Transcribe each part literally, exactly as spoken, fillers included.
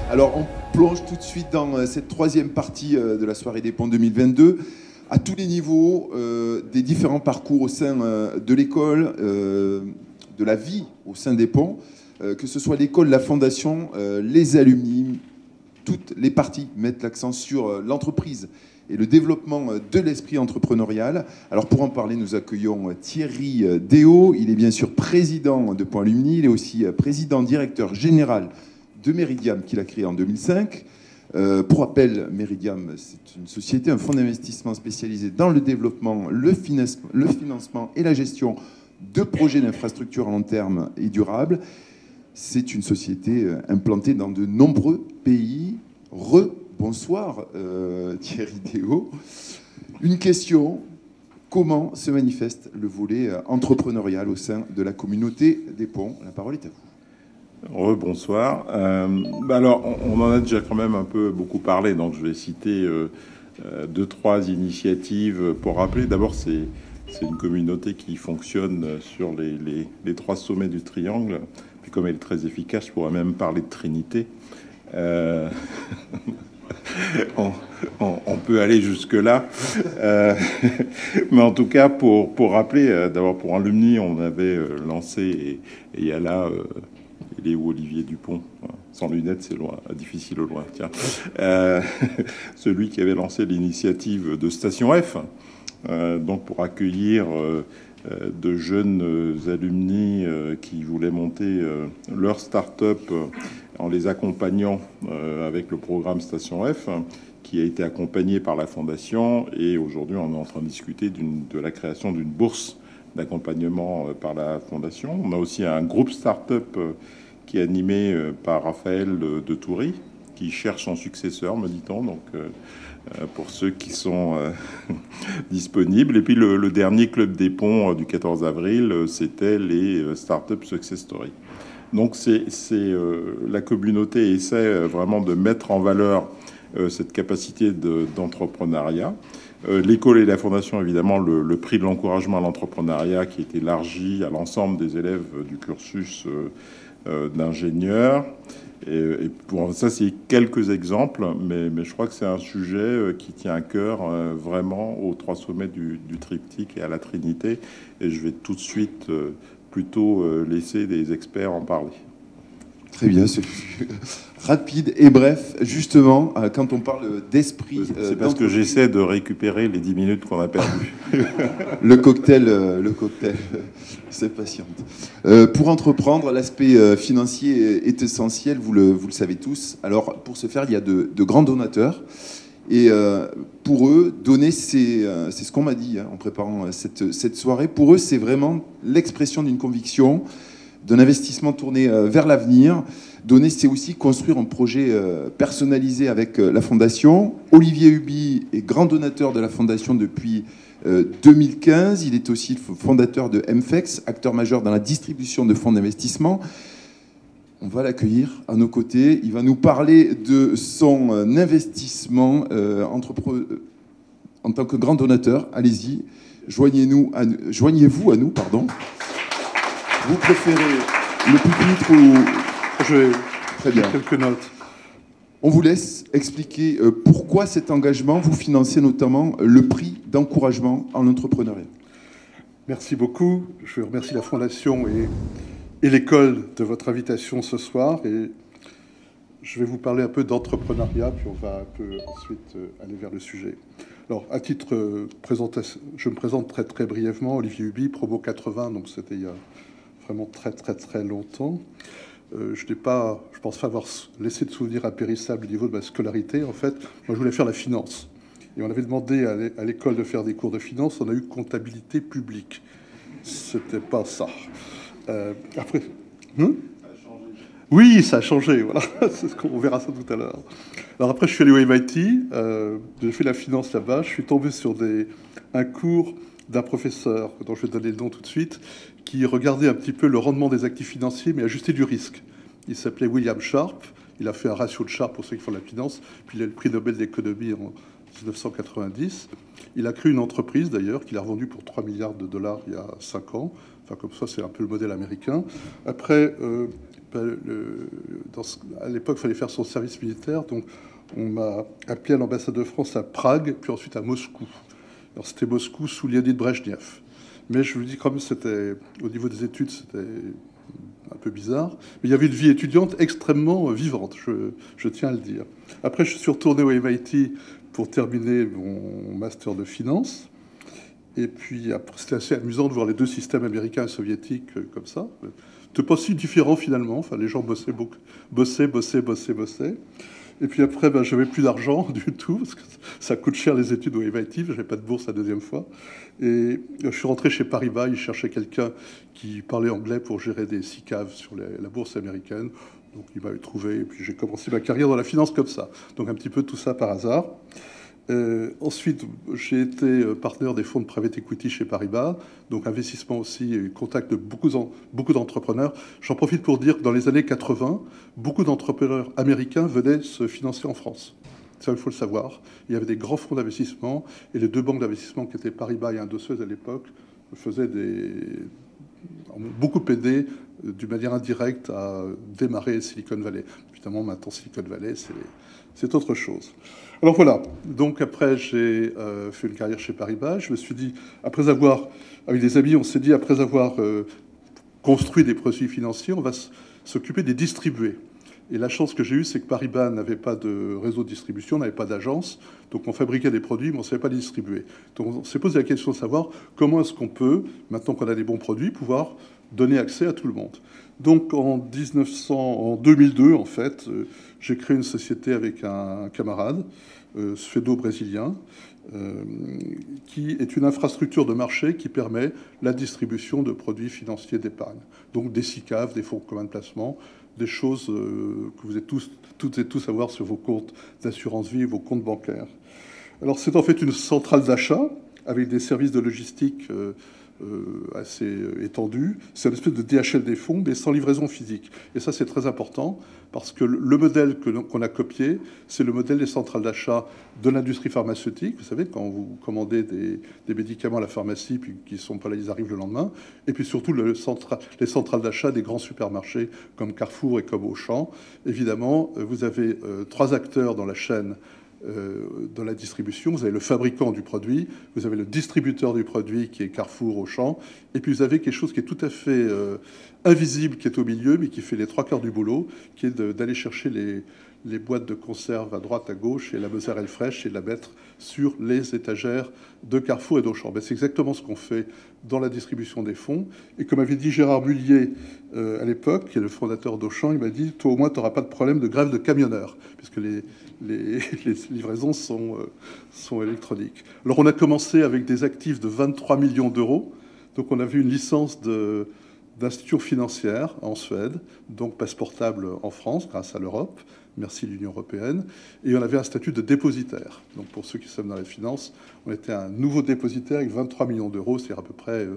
Alors, on plonge tout de suite dans cette troisième partie de la soirée des ponts deux mille vingt-deux, à tous les niveaux, euh, des différents parcours au sein euh, de l'école, euh, de la vie au sein des ponts, euh, que ce soit l'école, la fondation, euh, les alumni, toutes les parties mettent l'accent sur euh, l'entreprise et le développement de l'esprit entrepreneurial. Alors pour en parler, nous accueillons Thierry Déot. Il est bien sûr président de Ponts Alumni, il est aussi président directeur général de Meridiam qu'il a créé en deux mille cinq. Euh, pour rappel, Meridiam, c'est une société, un fonds d'investissement spécialisé dans le développement, le, finance, le financement et la gestion de projets d'infrastructures à long terme et durables. C'est une société implantée dans de nombreux pays. Re, bonsoir euh, Thierry Déot. Une question, comment se manifeste le volet entrepreneurial au sein de la communauté des ponts? La parole est à vous. Rebonsoir. Euh, bah alors, on, on en a déjà quand même un peu beaucoup parlé, donc je vais citer euh, euh, deux, trois initiatives pour rappeler. D'abord, c'est c'est une communauté qui fonctionne sur les, les, les trois sommets du triangle. Puis comme elle est très efficace, je pourrais même parler de Trinité. Euh... on, on, on peut aller jusque-là. Euh... Mais en tout cas, pour, pour rappeler, euh, d'abord pour Alumni, on avait euh, lancé, et, et il y a là... Euh, il est où Olivier Dupont? Sans lunettes, c'est loin, difficile au loin. Tiens, euh, celui qui avait lancé l'initiative de Station F, euh, donc pour accueillir euh, de jeunes euh, alumni euh, qui voulaient monter euh, leur start-up euh, en les accompagnant euh, avec le programme Station F, qui a été accompagné par la Fondation. Et aujourd'hui, on est en train de discuter de la création d'une bourse d'accompagnement euh, par la Fondation. On a aussi un groupe start-up euh, qui est animé euh, par Raphaël de, de Toury, qui cherche son successeur, me dit-on, donc euh, pour ceux qui sont euh, disponibles. Et puis le, le dernier club des ponts euh, du quatorze avril, euh, c'était les euh, Startup Success Story. Donc c'est euh, la communauté essaie euh, vraiment de mettre en valeur euh, cette capacité d'entrepreneuriat. De, euh, L'école et la fondation, évidemment, le, le prix de l'encouragement à l'entrepreneuriat qui est élargi à l'ensemble des élèves du cursus euh, euh, d'ingénieur. Et, et pour ça, c'est quelques exemples, mais, mais je crois que c'est un sujet qui tient à cœur euh, vraiment aux trois sommets du, du triptyque et à la Trinité. Et je vais tout de suite euh, plutôt euh, laisser des experts en parler. Très bien, c'est rapide et bref. Justement, quand on parle d'esprit... C'est euh, parce que j'essaie de récupérer les dix minutes qu'on a perdues. le cocktail, euh, le cocktail, euh, c'est patiente. Euh, pour entreprendre, l'aspect euh, financier est essentiel, vous le, vous le savez tous. Alors, pour ce faire, il y a de, de grands donateurs. Et euh, pour eux, donner, c'est euh, ce qu'on m'a dit hein, en préparant cette, cette soirée. Pour eux, c'est vraiment l'expression d'une conviction, d'un investissement tourné euh, vers l'avenir. Donner, c'est aussi construire un projet euh, personnalisé avec euh, la Fondation. Olivier Huby est grand donateur de la Fondation depuis euh, deux mille quinze. Il est aussi le fondateur de M F E X, acteur majeur dans la distribution de fonds d'investissement. On va l'accueillir à nos côtés. Il va nous parler de son euh, investissement euh, entrepre... en tant que grand donateur. Allez-y, joignez-nous, à... joignez-vous à nous, pardon. Vous préférez le pupitre ou... Je vais Très bien. Quelques notes. On vous laisse expliquer euh, pourquoi cet engagement, vous financez notamment le prix d'encouragement en entrepreneuriat. Merci beaucoup. Je remercie la Fondation et, et l'école de votre invitation ce soir. Et je vais vous parler un peu d'entrepreneuriat, puis on va un peu ensuite euh, aller vers le sujet. Alors, à titre euh, présentation, je me présente très très brièvement. Olivier Huby, promo quatre-vingts, donc c'était il y a vraiment très très très longtemps. Euh, je n'ai pas, je pense pas avoir laissé de souvenir impérissable au niveau de ma scolarité. En fait, moi, je voulais faire la finance. Et on avait demandé à l'école de faire des cours de finance. On a eu comptabilité publique. C'était pas ça. Euh, après, hmm ça a changé. Oui, ça a changé. Voilà, c'est ce qu'on verra ça tout à l'heure. Alors après, je suis allé au M I T. Euh, j'ai fait la finance là-bas. Je suis tombé sur des, un cours d'un professeur dont je vais donner le nom tout de suite, qui regardait un petit peu le rendement des actifs financiers, mais ajusté du risque. Il s'appelait William Sharpe. Il a fait un ratio de Sharpe pour ceux qui font de la finance. Puis il a le prix Nobel d'économie en mille neuf cent quatre-vingt-dix. Il a créé une entreprise, d'ailleurs, qu'il a revendue pour trois milliards de dollars il y a cinq ans. Enfin, comme ça, c'est un peu le modèle américain. Après, euh, ben, le, dans, à l'époque, il fallait faire son service militaire, donc on m'a appelé à l'ambassade de France à Prague, puis ensuite à Moscou. Alors c'était Moscou sous Léonid Brejnev. Mais je vous dis quand même, c'était, au niveau des études, c'était un peu bizarre. Mais il y avait une vie étudiante extrêmement vivante, je, je tiens à le dire. Après, je suis retourné au M I T pour terminer mon master de finance. Et puis, c'était assez amusant de voir les deux systèmes américains et soviétiques comme ça. C'était pas si différent finalement. Enfin, les gens bossaient, beaucoup, bossaient, bossaient, bossaient, bossaient. Et puis après, ben, j'avais plus d'argent du tout, parce que ça coûte cher les études au M I T, j'avais pas de bourse la deuxième fois. Et je suis rentré chez Paribas, ils cherchaient quelqu'un qui parlait anglais pour gérer des S I C A V sur les, la bourse américaine. Donc il m'avait trouvé, et puis j'ai commencé ma carrière dans la finance comme ça. Donc un petit peu tout ça par hasard. Euh, ensuite, j'ai été partenaire des fonds de private equity chez Paribas, donc investissement aussi, et contact de beaucoup, en, beaucoup d'entrepreneurs. J'en profite pour dire que dans les années quatre-vingts, beaucoup d'entrepreneurs américains venaient se financer en France. Ça, il faut le savoir. Il y avait des grands fonds d'investissement, et les deux banques d'investissement qui étaient Paribas et Indosuez à l'époque faisaient des... ont beaucoup aidé d'une manière indirecte à démarrer Silicon Valley. Évidemment, maintenant, Silicon Valley, c'est... c'est autre chose. Alors voilà, donc après j'ai euh, fait une carrière chez Paribas. Je me suis dit, après avoir, avec des amis, on s'est dit, après avoir euh, construit des produits financiers, on va s'occuper des distribuer. Et la chance que j'ai eue, c'est que Paribas n'avait pas de réseau de distribution, n'avait pas d'agence. Donc on fabriquait des produits, mais on ne savait pas les distribuer. Donc on s'est posé la question de savoir comment est-ce qu'on peut, maintenant qu'on a des bons produits, pouvoir donner accès à tout le monde. Donc en, mille neuf cents, en deux mille deux, en fait, euh, j'ai créé une société avec un, un camarade, euh, suédo-brésilien, euh, qui est une infrastructure de marché qui permet la distribution de produits financiers d'épargne. Donc des S I C A V, des fonds communs de placement, des choses euh, que vous êtes tous, toutes et tous à voir sur vos comptes d'assurance vie et vos comptes bancaires. Alors c'est en fait une centrale d'achat avec des services de logistique euh, Euh, assez étendu. C'est une espèce de D H L des fonds, mais sans livraison physique. Et ça, c'est très important, parce que le modèle que, qu'on a copié, c'est le modèle des centrales d'achat de l'industrie pharmaceutique. Vous savez, quand vous commandez des, des médicaments à la pharmacie, puis qui ne sont pas là, ils arrivent le lendemain. Et puis surtout, le centra, les centrales d'achat des grands supermarchés, comme Carrefour et comme Auchan. Évidemment, vous avez euh, trois acteurs dans la chaîne Euh, dans la distribution. Vous avez le fabricant du produit, vous avez le distributeur du produit qui est Carrefour, Auchan, et puis vous avez quelque chose qui est tout à fait euh, invisible, qui est au milieu, mais qui fait les trois quarts du boulot, qui est de, d'aller chercher les, les boîtes de conserve à droite, à gauche, et la mozzarella fraîche, et de la mettre sur les étagères de Carrefour et d'Auchan. Ben, c'est exactement ce qu'on fait dans la distribution des fonds. Et comme avait dit Gérard Mullier euh, à l'époque, qui est le fondateur d'Auchan, il m'a dit, toi au moins, tu n'auras pas de problème de grève de camionneurs, puisque les, les, les livraisons sont, euh, sont électroniques. Alors on a commencé avec des actifs de vingt-trois millions d'euros. Donc on avait une licence de, d'institution financière en Suède, donc passeportable en France grâce à l'Europe. Merci l'Union européenne. Et on avait un statut de dépositaire. Donc pour ceux qui sont dans les finances, on était un nouveau dépositaire avec vingt-trois millions d'euros, c'est à peu près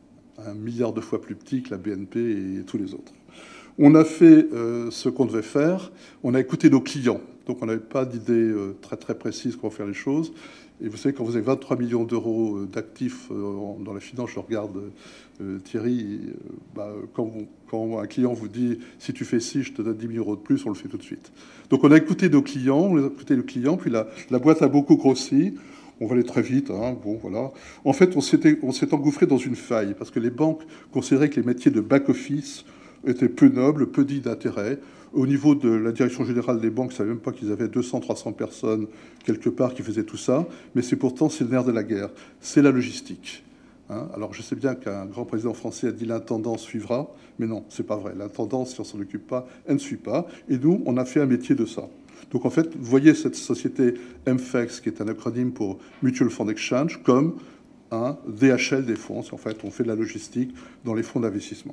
un milliard de fois plus petit que la B N P et tous les autres. On a fait euh, ce qu'on devait faire. On a écouté nos clients. Donc on n'avait pas d'idée euh, très très précise comment faire les choses. Et vous savez, quand vous avez vingt-trois millions d'euros d'actifs euh, dans la finance, je regarde euh, Thierry, euh, bah, quand, vous, quand un client vous dit « si tu fais ci, je te donne dix mille euros de plus », on le fait tout de suite. Donc on a écouté nos clients, on a écouté le client, puis la, la boîte a beaucoup grossi. On va aller très vite, hein, bon, voilà. En fait, on s'était, on s'est engouffré dans une faille, parce que les banques considéraient que les métiers de back-office étaient peu nobles, peu dits d'intérêt. Au niveau de la direction générale des banques, je ne savais même pas qu'ils avaient deux cents, trois cents personnes quelque part qui faisaient tout ça. Mais c'est pourtant, c'est le nerf de la guerre. C'est la logistique. Hein. Alors, je sais bien qu'un grand président français a dit l'intendance suivra. Mais non, c'est pas vrai. L'intendance, si on s'en occupe pas, elle ne suit pas. Et nous, on a fait un métier de ça. Donc, en fait, vous voyez cette société M F E X, qui est un acronyme pour Mutual Fund Exchange, comme un D H L des fonds. En fait, on fait de la logistique dans les fonds d'investissement.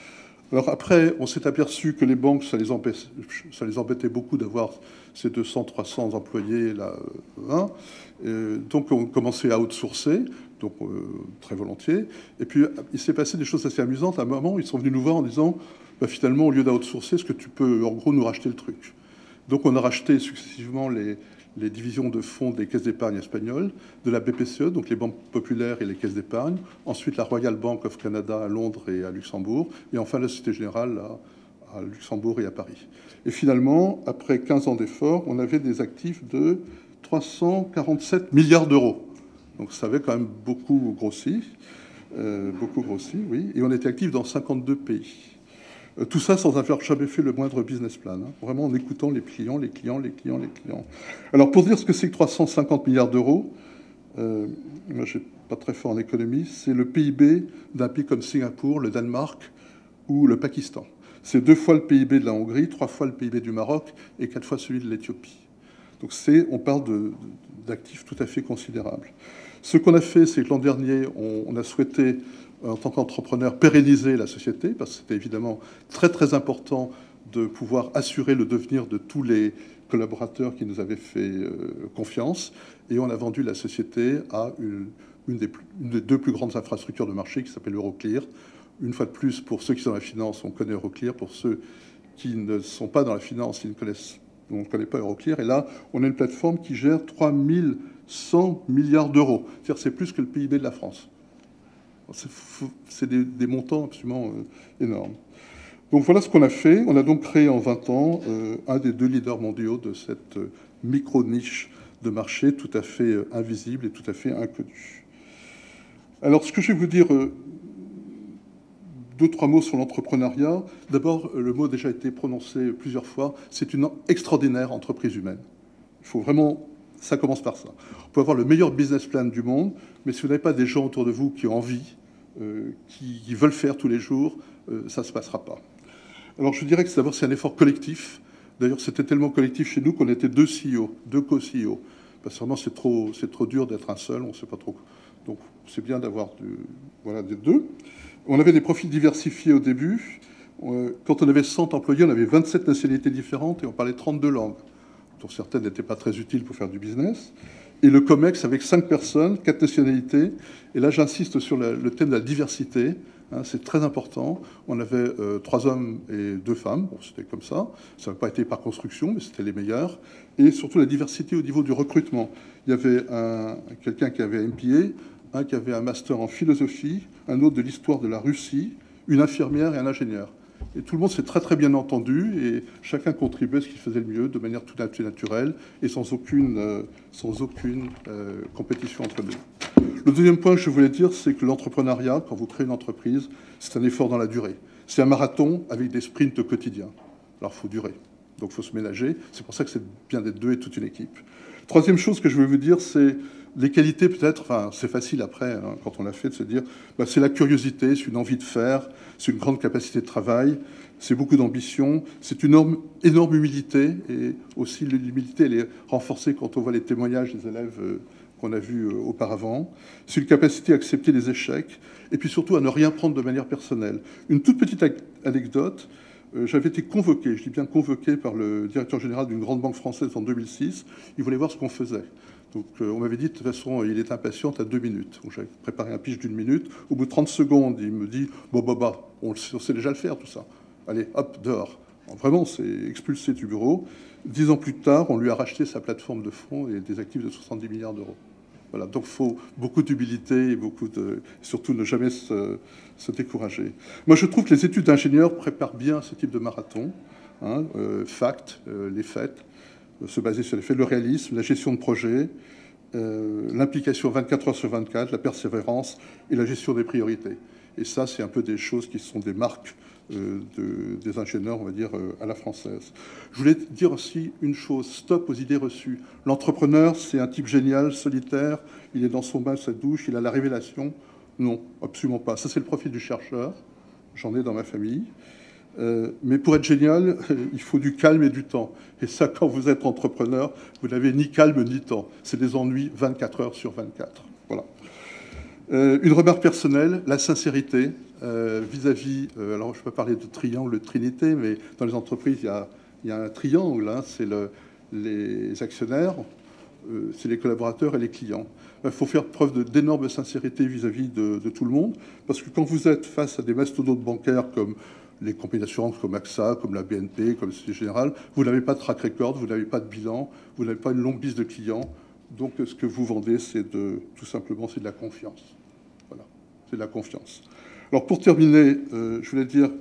Alors après, on s'est aperçu que les banques, ça les, empêche, ça les embêtait beaucoup d'avoir ces deux cents, trois cents employés là. Hein. Et donc on commençait à outsourcer, donc euh, très volontiers. Et puis il s'est passé des choses assez amusantes. À un moment, ils sont venus nous voir en disant, bah, finalement, au lieu d'outsourcer, est-ce que tu peux, en gros, nous racheter le truc? Donc on a racheté successivement les, les divisions de fonds des caisses d'épargne espagnoles, de la B P C E, donc les banques populaires et les caisses d'épargne, ensuite la Royal Bank of Canada à Londres et à Luxembourg, et enfin la Société Générale à, à Luxembourg et à Paris. Et finalement, après quinze ans d'efforts, on avait des actifs de trois cent quarante-sept milliards d'euros. Donc ça avait quand même beaucoup grossi, euh, beaucoup grossi, oui. Et on était actifs dans cinquante-deux pays. Euh, tout ça sans avoir jamais fait le moindre business plan, hein. Vraiment en écoutant les clients, les clients, les clients, les clients. Alors pour dire ce que c'est que trois cent cinquante milliards d'euros, euh, moi je ne suis pas très fort en économie, c'est le P I B d'un pays comme Singapour, le Danemark ou le Pakistan. C'est deux fois le P I B de la Hongrie, trois fois le P I B du Maroc et quatre fois celui de l'Éthiopie. Donc on parle d'actifs tout à fait considérables. Ce qu'on a fait, c'est que l'an dernier, on, on a souhaité, en tant qu'entrepreneur, pérenniser la société, parce que c'était évidemment très très important de pouvoir assurer le devenir de tous les collaborateurs qui nous avaient fait euh, confiance. Et on a vendu la société à une, une, des, une des deux plus grandes infrastructures de marché qui s'appelle Euroclear. Une fois de plus, pour ceux qui sont dans la finance, on connaît Euroclear. Pour ceux qui ne sont pas dans la finance, ils ne connaissent, on ne connaît pas Euroclear. Et là, on a une plateforme qui gère trois mille cent milliards d'euros. C'est-à-dire c'est plus que le P I B de la France. C'est des, des montants absolument euh, énormes. Donc voilà ce qu'on a fait. On a donc créé en vingt ans euh, un des deux leaders mondiaux de cette euh, micro-niche de marché tout à fait euh, invisible et tout à fait inconnue. Alors ce que je vais vous dire, euh, deux, trois mots sur l'entrepreneuriat. D'abord, le mot a déjà été prononcé plusieurs fois, c'est une extraordinaire entreprise humaine. Il faut vraiment... Ça commence par ça. On peut avoir le meilleur business plan du monde, mais si vous n'avez pas des gens autour de vous qui ont envie, euh, qui, qui veulent faire tous les jours, euh, ça ne se passera pas. Alors je dirais que d'abord c'est un effort collectif. D'ailleurs c'était tellement collectif chez nous qu'on était deux C E O, deux co-C E O. Parce que vraiment c'est trop, c'est trop dur d'être un seul, on ne sait pas trop. Donc c'est bien d'avoir voilà, des deux. On avait des profils diversifiés au début. Quand on avait cent employés, on avait vingt-sept nationalités différentes et on parlait trente-deux langues, dont certaines n'étaient pas très utiles pour faire du business. Et le COMEX avec cinq personnes, quatre nationalités. Et là, j'insiste sur le, le thème de la diversité. Hein, c'est très important. On avait euh, trois hommes et deux femmes. Bon, c'était comme ça. Ça n'a pas été par construction, mais c'était les meilleurs. Et surtout la diversité au niveau du recrutement. Il y avait quelqu'un qui avait un M P A, un qui avait un master en philosophie, un autre de l'histoire de la Russie, une infirmière et un ingénieur. Et tout le monde s'est très très bien entendu et chacun contribuait à ce qu'il faisait le mieux de manière tout à fait naturelle et sans aucune, euh, sans aucune euh, compétition entre nous. Le deuxième point que je voulais dire, c'est que l'entrepreneuriat, quand vous créez une entreprise, c'est un effort dans la durée. C'est un marathon avec des sprints quotidiens. Alors il faut durer, donc il faut se ménager. C'est pour ça que c'est bien d'être deux et toute une équipe. Troisième chose que je veux vous dire, c'est les qualités peut-être, enfin c'est facile après, hein, quand on l'a fait, de se dire, bah, c'est la curiosité, c'est une envie de faire, c'est une grande capacité de travail, c'est beaucoup d'ambition, c'est une énorme, énorme humilité, et aussi l'humilité, elle est renforcée quand on voit les témoignages des élèves euh, qu'on a vus euh, auparavant. C'est une capacité à accepter les échecs, et puis surtout à ne rien prendre de manière personnelle. Une toute petite anecdote, euh, j'avais été convoqué, je dis bien convoqué, par le directeur général d'une grande banque française en deux mille six, il voulait voir ce qu'on faisait. Donc euh, on m'avait dit, de toute façon, il est impatient, à deux minutes. Donc j'avais préparé un pitch d'une minute. Au bout de trente secondes, il me dit, bon, bah, bah, on, on sait déjà le faire, tout ça. Allez, hop, dehors. Alors, vraiment, c'est expulsé du bureau. Dix ans plus tard, on lui a racheté sa plateforme de fonds et des actifs de soixante-dix milliards d'euros. Voilà, donc il faut beaucoup d'humilité et beaucoup de... surtout ne jamais se, se décourager. Moi, je trouve que les études d'ingénieurs préparent bien ce type de marathon. Hein, euh, fact, euh, les faits. Se baser sur les faits, le réalisme, la gestion de projet, euh, l'implication vingt-quatre heures sur vingt-quatre, la persévérance et la gestion des priorités. Et ça, c'est un peu des choses qui sont des marques euh, de, des ingénieurs, on va dire, euh, à la française. Je voulais dire aussi une chose, stop aux idées reçues. L'entrepreneur, c'est un type génial, solitaire, il est dans son bain, sa douche, il a la révélation. Non, absolument pas. Ça, c'est le profil du chercheur. J'en ai dans ma famille. Euh, mais pour être génial, il faut du calme et du temps. Et ça, quand vous êtes entrepreneur, vous n'avez ni calme ni temps. C'est des ennuis vingt-quatre heures sur vingt-quatre. Voilà. Euh, une remarque personnelle, la sincérité euh, vis-à-vis... Euh, alors, je peux parler de triangle, de trinité, mais dans les entreprises, il y a, il y a un triangle. Hein, c'est le, les actionnaires, euh, c'est les collaborateurs et les clients. Il faut faire preuve d'énorme sincérité vis-à-vis de, de tout le monde. Parce que quand vous êtes face à des mastodontes bancaires comme... les compagnies d'assurance comme AXA, comme la B N P, comme Société Générale, vous n'avez pas de track record, vous n'avez pas de bilan, vous n'avez pas une longue liste de clients. Donc, ce que vous vendez, c'est de, tout simplement, c'est de la confiance. Voilà, c'est de la confiance. Alors, pour terminer, euh, je voulais dire,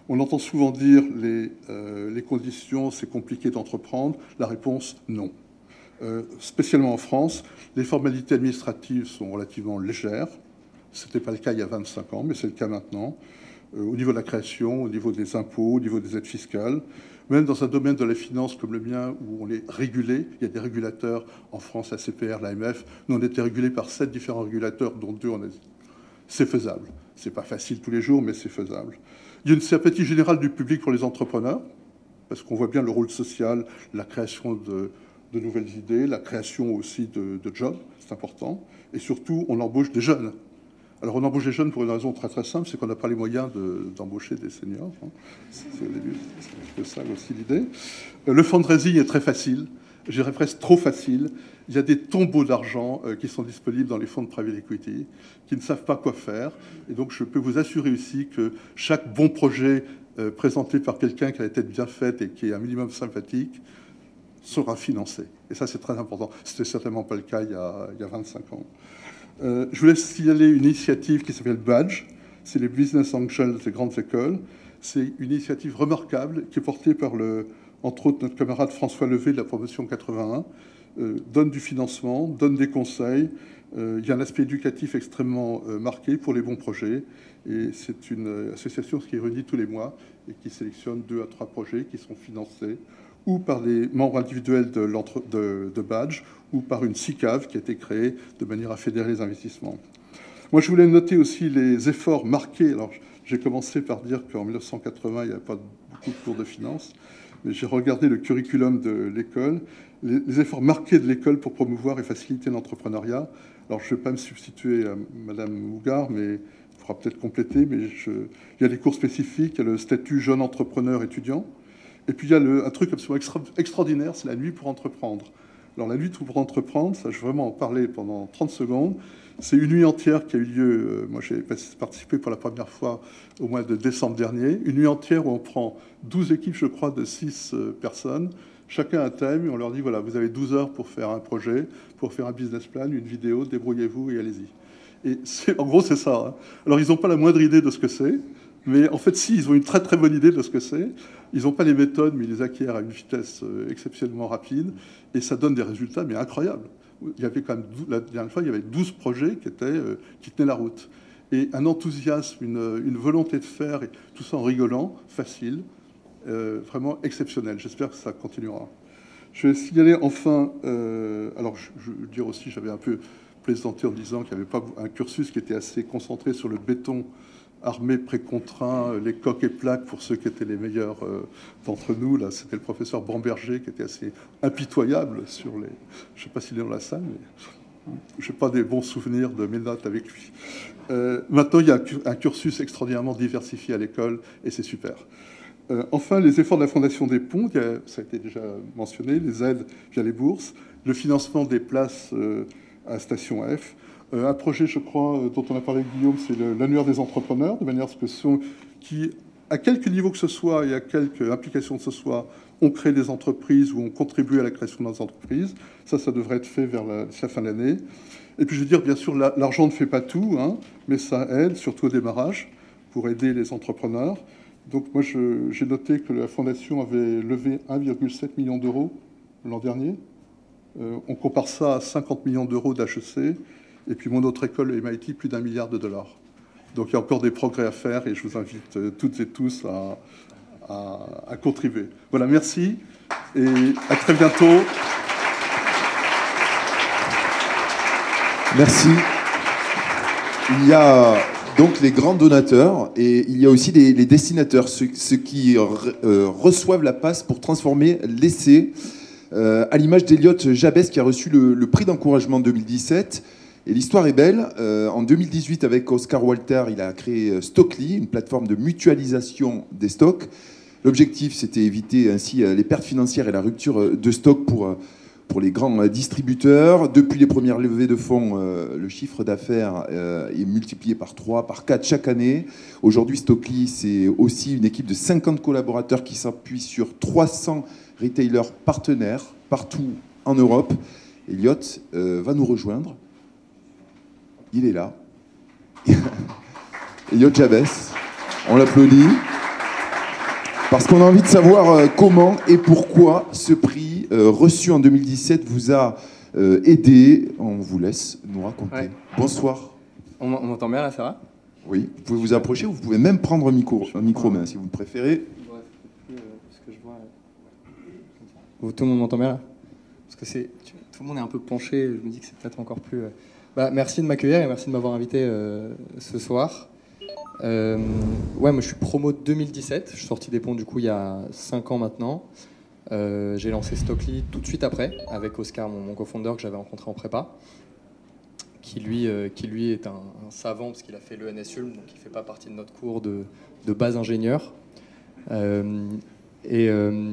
On entend souvent dire les, euh, les conditions, c'est compliqué d'entreprendre. La réponse, non. Euh, spécialement en France, les formalités administratives sont relativement légères. Ce n'était pas le cas il y a vingt-cinq ans, mais c'est le cas maintenant. Euh, au niveau de la création, au niveau des impôts, au niveau des aides fiscales. Même dans un domaine de la finance comme le mien, où on est régulé, il y a des régulateurs en France, la C P R, l'A M F. Nous, on était régulés par sept différents régulateurs, dont deux en Asie. C'est faisable. C'est pas facile tous les jours, mais c'est faisable. Il y a une sympathie générale du public pour les entrepreneurs, parce qu'on voit bien le rôle social, la création de, de nouvelles idées, la création aussi de, de jobs, c'est important. Et surtout, on embauche des jeunes. Alors, on embauche des jeunes pour une raison très très simple, c'est qu'on n'a pas les moyens d'embaucher de, des seniors. Hein. C'est au début, c'est ça aussi l'idée. Le fundraising est très facile, je dirais presque trop facile. Il y a des tombeaux d'argent euh, qui sont disponibles dans les fonds de private equity, qui ne savent pas quoi faire. Et donc, je peux vous assurer aussi que chaque bon projet euh, présenté par quelqu'un qui a la tête bien faite et qui est un minimum sympathique sera financé. Et ça, c'est très important. Ce n'était certainement pas le cas il y a, il y a vingt-cinq ans. Euh, je voulais signaler une initiative qui s'appelle Badge. C'est les Business Angels des grandes écoles. C'est une initiative remarquable qui est portée par, le, entre autres, notre camarade François Levé de la promotion quatre-vingt-un. Euh, donne du financement, donne des conseils. Euh, il y a un aspect éducatif extrêmement euh, marqué pour les bons projets. Et c'est une euh, association qui est réunie tous les mois et qui sélectionne deux à trois projets qui sont financés ou par des membres individuels de, de, de Badge, ou par une C I C A V qui a été créée de manière à fédérer les investissements. Moi, je voulais noter aussi les efforts marqués. Alors, j'ai commencé par dire qu'en mille neuf cent quatre-vingts, il n'y avait pas beaucoup de cours de finance, mais j'ai regardé le curriculum de l'école, les, les efforts marqués de l'école pour promouvoir et faciliter l'entrepreneuriat. Alors, je ne vais pas me substituer à Madame Hougard, mais il faudra peut-être compléter, mais je, il y a des cours spécifiques, il y a le statut jeune entrepreneur étudiant. Et puis il y a le, un truc absolument extra, extraordinaire, c'est la nuit pour entreprendre. Alors la nuit pour entreprendre, ça je vais vraiment en parler pendant trente secondes. C'est une nuit entière qui a eu lieu, euh, moi j'ai participé pour la première fois au mois de décembre dernier, une nuit entière où on prend douze équipes, je crois, de six euh, personnes, chacun un thème, et on leur dit, voilà, vous avez douze heures pour faire un projet, pour faire un business plan, une vidéo, débrouillez-vous et allez-y. Et en gros, c'est ça. Hein. Alors ils n'ont pas la moindre idée de ce que c'est, mais en fait, si, ils ont une très très bonne idée de ce que c'est. Ils n'ont pas les méthodes, mais ils les acquièrent à une vitesse exceptionnellement rapide. Et ça donne des résultats, mais incroyables. Il y avait quand même, la dernière fois, il y avait douze projets qui, étaient, qui tenaient la route. Et un enthousiasme, une, une volonté de faire, et tout ça en rigolant, facile, euh, vraiment exceptionnel. J'espère que ça continuera. Je vais signaler enfin, euh, alors je, je veux dire aussi, j'avais un peu plaisanté en disant qu'il n'y avait pas un cursus qui était assez concentré sur le béton armé précontraint, les coques et plaques pour ceux qui étaient les meilleurs euh, d'entre nous. Là, c'était le professeur Bamberger qui était assez impitoyable sur les... Je ne sais pas s'il est dans la salle, mais je n'ai pas des bons souvenirs de mes notes avec lui. Euh, maintenant, il y a un cursus extraordinairement diversifié à l'école et c'est super. Euh, enfin, les efforts de la Fondation des Ponts, il y a, ça a été déjà mentionné, les aides via les bourses, le financement des places euh, à Station F. Euh, un projet, je crois, dont on a parlé avec Guillaume, c'est l'annuaire des entrepreneurs, de manière à ce que ceux qui, à quelque niveau que ce soit et à quelque implication que ce soit, ont créé des entreprises ou ont contribué à la création de des entreprises. Ça, ça devrait être fait vers la, la fin de l'année. Et puis, je veux dire, bien sûr, l'argent ne fait pas tout, hein, mais ça aide, surtout au démarrage, pour aider les entrepreneurs. Donc, moi, j'ai noté que la Fondation avait levé un virgule sept million d'euros l'an dernier. Euh, on compare ça à cinquante millions d'euros d'H E C. Et puis mon autre école, le M I T, plus d'un milliard de dollars. Donc il y a encore des progrès à faire et je vous invite toutes et tous à, à, à contribuer. Voilà, merci et à très bientôt. Merci. Il y a donc les grands donateurs et il y a aussi les, les destinateurs, ceux, ceux qui euh, reçoivent la passe pour transformer l'essai, euh, à l'image d'Eliott Jabès qui a reçu le, le prix d'encouragement deux mille dix-sept. Et l'histoire est belle. Euh, en deux mille dix-huit, avec Oscar Walter, il a créé Stockly, une plateforme de mutualisation des stocks. L'objectif, c'était éviter ainsi les pertes financières et la rupture de stock pour, pour les grands distributeurs. Depuis les premières levées de fonds, euh, le chiffre d'affaires euh, est multiplié par trois, par quatre chaque année. Aujourd'hui, Stockly, c'est aussi une équipe de cinquante collaborateurs qui s'appuie sur trois cents retailers partenaires partout en Europe. Eliott euh, va nous rejoindre. Il est là. Eliott Jabès. On l'applaudit. Parce qu'on a envie de savoir euh, comment et pourquoi ce prix euh, reçu en deux mille dix-sept vous a euh, aidé. On vous laisse nous raconter. Ouais. Bonsoir. On m'entend bien là, ça va? Oui, vous pouvez vous approcher, vous pouvez même prendre un micro, un micro main si vous le préférez. Tout le monde m'entend bien là? Parce que c'est, tout le monde est un peu penché, je me dis que c'est peut-être encore plus... Bah, merci de m'accueillir et merci de m'avoir invité euh, ce soir. Euh, ouais, moi je suis promo de deux mille dix-sept, je suis sorti des ponts du coup il y a cinq ans maintenant. Euh, j'ai lancé Stockly tout de suite après, avec Oscar, mon, mon co-founder que j'avais rencontré en prépa, qui lui, euh, qui lui est un, un savant parce qu'il a fait l'E N S U L M, donc il ne fait pas partie de notre cours de, de base ingénieur. Euh, et, euh,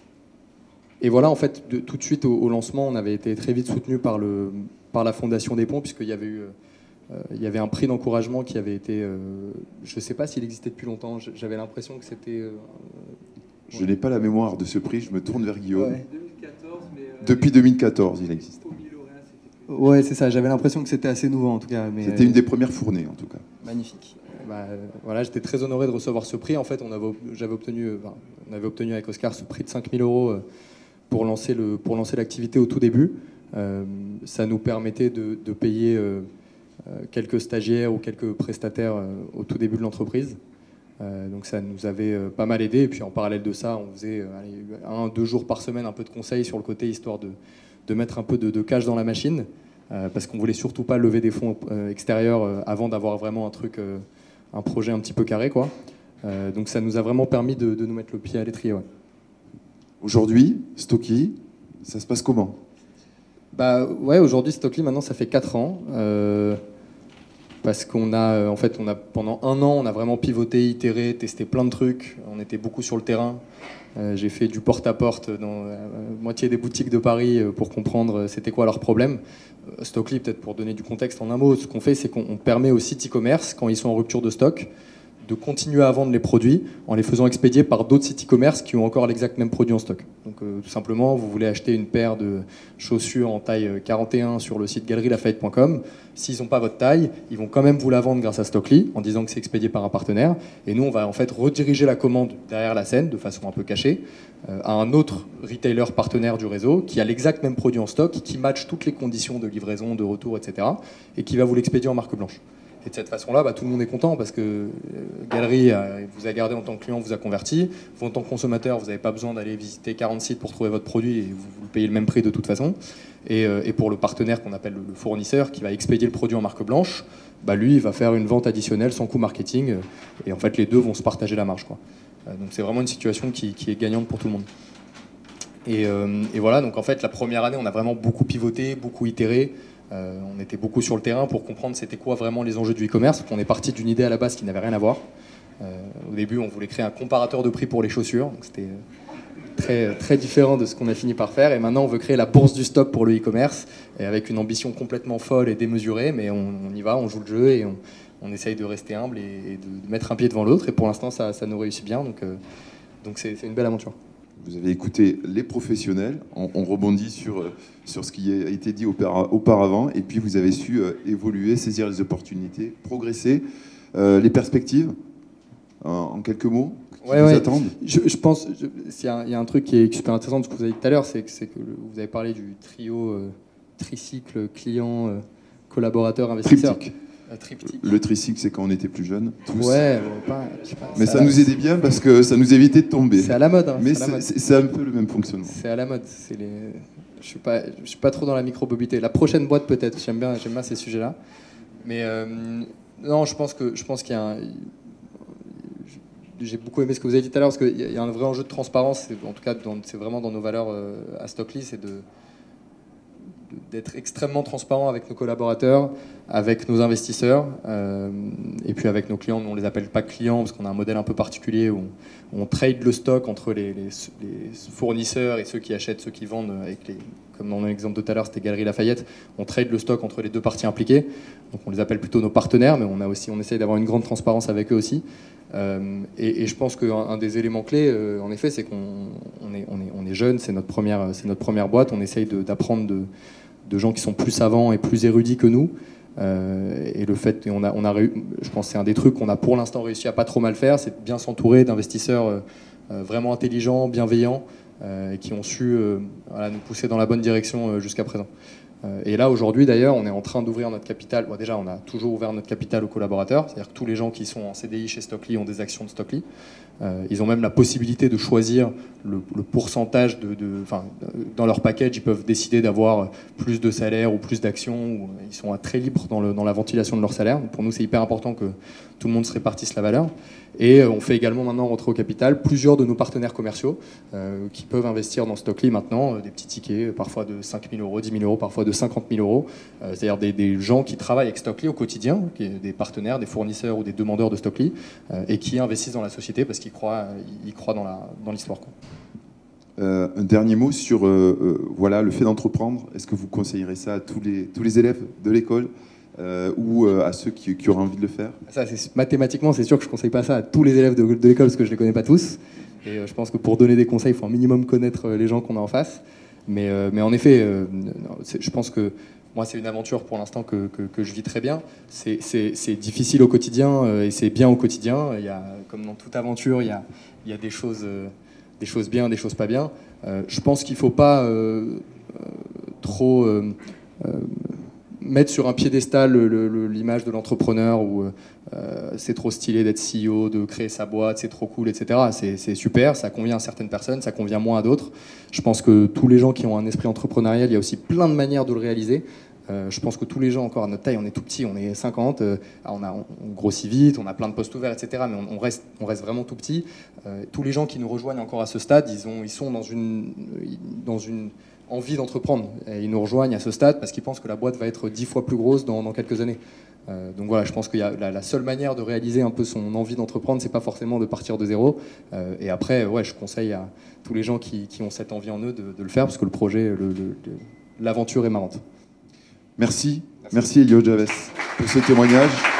et voilà, en fait, de, tout de suite au, au lancement, on avait été très vite soutenu par, le, par la Fondation des Ponts, puisqu'il y avait eu... Euh, il y avait un prix d'encouragement qui avait été... Euh, je ne sais pas s'il existait depuis longtemps, j'avais l'impression que c'était... Euh, je ouais. n'ai pas la mémoire de ce prix, je me tourne vers Guillaume. Ouais. deux mille quatorze, mais euh, depuis deux mille quatorze, il existe. Ouais, c'est ça, j'avais l'impression que c'était assez nouveau en tout cas. C'était une des premières fournées en tout cas. Magnifique. Bah, euh, voilà, j'étais très honoré de recevoir ce prix. En fait, on avait, j'avais obtenu, euh, enfin, on avait obtenu avec Oscar ce prix de cinq mille euros euh, pour lancer le, pour lancer l'activité au tout début. Euh, ça nous permettait de, de payer... Euh, quelques stagiaires ou quelques prestataires au tout début de l'entreprise. Euh, donc ça nous avait pas mal aidé. Et puis en parallèle de ça, on faisait allez, un, deux jours par semaine un peu de conseils sur le côté, histoire de, de mettre un peu de, de cash dans la machine, euh, parce qu'on voulait surtout pas lever des fonds euh, extérieurs euh, avant d'avoir vraiment un truc, euh, un projet un petit peu carré, quoi. Euh, donc ça nous a vraiment permis de, de nous mettre le pied à l'étrier. Ouais. Aujourd'hui, Stockly, ça se passe comment ? Bah ouais, aujourd'hui Stockly, maintenant ça fait quatre ans. Euh, parce qu'on a, en fait, on a, pendant un an, on a vraiment pivoté, itéré, testé plein de trucs. On était beaucoup sur le terrain. Euh, j'ai fait du porte-à-porte dans la moitié des boutiques de Paris pour comprendre c'était quoi leurs problèmes. Euh, Stockly, peut-être pour donner du contexte en un mot, ce qu'on fait, c'est qu'on permet aux sites e-commerce, quand ils sont en rupture de stock, de continuer à vendre les produits en les faisant expédier par d'autres sites e-commerce qui ont encore l'exact même produit en stock. Donc euh, tout simplement, vous voulez acheter une paire de chaussures en taille quarante et un sur le site galerie lafayette point com. S'ils n'ont pas votre taille, ils vont quand même vous la vendre grâce à Stockly en disant que c'est expédié par un partenaire. Et nous, on va en fait rediriger la commande derrière la scène de façon un peu cachée euh, à un autre retailer partenaire du réseau qui a l'exact même produit en stock, qui match toutes les conditions de livraison, de retour, et cetera et qui va vous l'expédier en marque blanche. Et de cette façon-là, bah, tout le monde est content parce que euh, Galerie euh, vous a gardé en tant que client, vous a converti. Vous, en tant que consommateur, vous n'avez pas besoin d'aller visiter quarante sites pour trouver votre produit et vous, vous payez le même prix de toute façon. Et, euh, et pour le partenaire qu'on appelle le fournisseur qui va expédier le produit en marque blanche, bah, lui, il va faire une vente additionnelle sans coût marketing. Euh, et en fait, les deux vont se partager la marge, quoi. Euh, donc c'est vraiment une situation qui, qui est gagnante pour tout le monde. Et, euh, et voilà, donc en fait, la première année, on a vraiment beaucoup pivoté, beaucoup itéré. Euh, on était beaucoup sur le terrain pour comprendre c'était quoi vraiment les enjeux du e-commerce. On est parti d'une idée à la base qui n'avait rien à voir. Euh, au début, on voulait créer un comparateur de prix pour les chaussures. Donc c'était très, très différent de ce qu'on a fini par faire. Et maintenant, on veut créer la bourse du stock pour le e-commerce, et avec une ambition complètement folle et démesurée. Mais on, on y va, on joue le jeu et on, on essaye de rester humble et, et de, de mettre un pied devant l'autre. Et pour l'instant, ça, ça nous réussit bien. Donc euh, donc c'est, c'est une belle aventure. Vous avez écouté les professionnels, on, on rebondit sur, sur ce qui a été dit auparavant, et puis vous avez su euh, évoluer, saisir les opportunités, progresser. Euh, les perspectives, en, en quelques mots, qui ouais, vous ouais. attendent. Je, je pense, il y, y a un truc qui est super intéressant de ce que vous avez dit tout à l'heure, c'est que, c'est que le, vous avez parlé du trio, euh, tricycle, client, euh, collaborateur, investisseur. Triptyque. Euh, triptyque. Le tricycle, c'est quand on était plus jeunes, tous. Ouais, bon, pas, je sais pas, mais ça, ça nous aidait bien parce que ça nous évitait de tomber. C'est à la mode. Hein, mais c'est, c'est, mode. c'est, c'est un peu le même fonctionnement. C'est à la mode. C'est les... Je suis pas, je suis pas trop dans la micro-bobité. La prochaine boîte peut-être. J'aime bien, j'aime bien ces sujets-là. Mais euh, non, je pense que, je pense qu'il y a un... J'ai beaucoup aimé ce que vous avez dit tout à l'heure parce qu'il y a un vrai enjeu de transparence. C'est, en tout cas, dans, c'est vraiment dans nos valeurs euh, à Stockly, c'est de d'être extrêmement transparent avec nos collaborateurs, avec nos investisseurs, euh, et puis avec nos clients. Nous, on les appelle pas clients parce qu'on a un modèle un peu particulier où on, on trade le stock entre les, les, les fournisseurs et ceux qui achètent, ceux qui vendent. Avec les, comme dans l'exemple de tout à l'heure, c'était Galerie Lafayette. On trade le stock entre les deux parties impliquées. Donc on les appelle plutôt nos partenaires, mais on a aussi, on essaye d'avoir une grande transparence avec eux aussi. Euh, et, et je pense qu'un un des éléments clés, euh, en effet, c'est qu'on on est, on est, on est jeune, c'est notre première, c'est notre première boîte. On essaye de, d'apprendre de de gens qui sont plus savants et plus érudits que nous. Euh, et le fait, et on a, on a, je pense que c'est un des trucs qu'on a pour l'instant réussi à pas trop mal faire, c'est de bien s'entourer d'investisseurs euh, vraiment intelligents, bienveillants, euh, et qui ont su euh, voilà, nous pousser dans la bonne direction euh, jusqu'à présent. Euh, et là, aujourd'hui, d'ailleurs, on est en train d'ouvrir notre capital. Bon, déjà, on a toujours ouvert notre capital aux collaborateurs, c'est-à-dire que tous les gens qui sont en C D I chez Stockly ont des actions de Stockly. Euh, ils ont même la possibilité de choisir le, le pourcentage de, de, enfin, dans leur package, ils peuvent décider d'avoir plus de salaire ou plus d'actions. Ils sont très libres dans, le, dans la ventilation de leur salaire. Pour nous, c'est hyper important que tout le monde se répartisse la valeur. Et on fait également maintenant rentrer au capital plusieurs de nos partenaires commerciaux euh, qui peuvent investir dans Stockly maintenant, euh, des petits tickets, parfois de cinq mille euros, dix mille euros, parfois de cinquante mille euros. Euh, c'est-à-dire des, des gens qui travaillent avec Stockly au quotidien, qui est des partenaires, des fournisseurs ou des demandeurs de Stockly, euh, et qui investissent dans la société parce qu'ils croient, ils croient dans, la, dans l'histoire. Quoi. Euh, un dernier mot sur euh, euh, voilà, le fait d'entreprendre. Est-ce que vous conseillerez ça à tous les, tous les élèves de l'école euh, ou euh, à ceux qui, qui auraient envie de le faire? Ça, c'est, mathématiquement, c'est sûr que je ne conseille pas ça à tous les élèves de, de l'école parce que je ne les connais pas tous. Et euh, je pense que pour donner des conseils, il faut un minimum connaître les gens qu'on a en face. Mais, euh, mais en effet, euh, je pense que moi, c'est une aventure pour l'instant que, que, que je vis très bien. C'est, c'est, c'est difficile au quotidien euh, et c'est bien au quotidien. Il y a, comme dans toute aventure, il y a, il y a des choses, euh, des choses bien, des choses pas bien. Euh, je pense qu'il ne faut pas euh, euh, trop euh, euh, mettre sur un piédestal le, le, l'image de l'entrepreneur où euh, c'est trop stylé d'être C E O, de créer sa boîte, c'est trop cool, et cetera. C'est, c'est super, ça convient à certaines personnes, ça convient moins à d'autres. Je pense que tous les gens qui ont un esprit entrepreneurial, il y a aussi plein de manières de le réaliser. Euh, je pense que tous les gens, encore à notre taille, on est tout petit, on est cinquante, euh, on, a, on grossit vite, on a plein de postes ouverts, et cetera. Mais on, on, reste, on reste vraiment tout petit. Euh, tous les gens qui nous rejoignent encore à ce stade, ils, ont, ils sont dans une, dans une envie d'entreprendre. Et ils nous rejoignent à ce stade parce qu'ils pensent que la boîte va être dix fois plus grosse dans, dans quelques années. Euh, donc voilà, je pense que y a la, la seule manière de réaliser un peu son envie d'entreprendre, c'est pas forcément de partir de zéro. Euh, et après, ouais, je conseille à tous les gens qui, qui ont cette envie en eux de, de le faire parce que le projet, le, le, le, l'aventure est marrante. Merci. Merci, Merci Elio Javes pour ce témoignage.